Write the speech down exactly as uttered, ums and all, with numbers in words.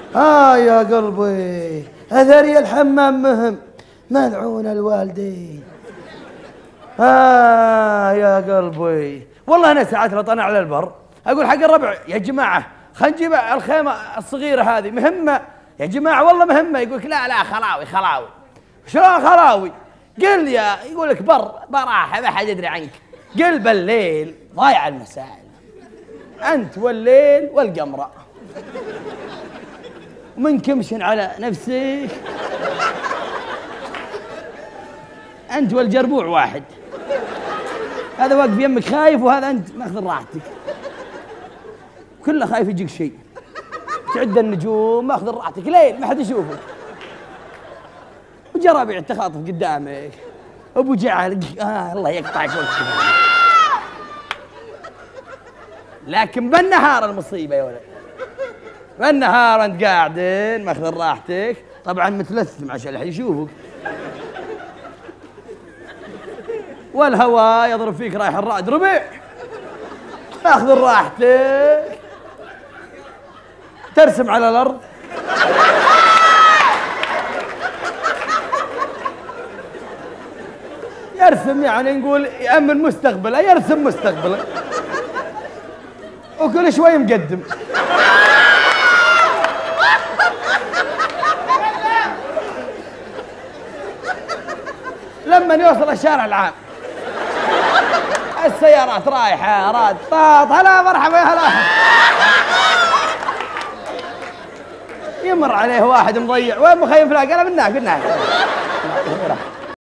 آه يا قلبي أثري الحمام مهم، ملعون الوالدين. آه يا قلبي والله أنا ساعات لو طلع على البر أقول حق الربع يا جماعة خلينا نجيب الخيمة الصغيرة هذه مهمة يا جماعة والله مهمة. يقولك لا لا خلاوي خلاوي. شلون خلاوي؟ قل يا يقول لك بر براحة ما حد يدري عنك. قل بالليل ضايع المسائل، أنت والليل والقمرة ومن كمشن على نفسك أنت والجربوع واحد. هذا واقف يمك خايف وهذا أنت ماخذ راحتك، كله خايف يجيك شيء. تعد النجوم ماخذ راحتك ليل ما حد يشوفك، وجرابيع تخاطف قدامك أبو جعل آه الله يقطعك وقتك. لكن بالنهار المصيبة يا ولد، بالنهار أنت قاعدين ماخذ راحتك طبعا متلثم عشان الحين يشوفك، والهواء يضرب فيك رايح الرعد ربيع ماخذ راحتك ترسم على الأرض. يرسم يعني نقول يأمن مستقبله، يرسم مستقبله وكل شوي مقدم. لما يوصل الشارع العام السيارات رايحة راد طاط هلا مرحبا يا هلا، يمر عليه واحد مضيع وين مخيم فلان؟ قال بالناك بالناك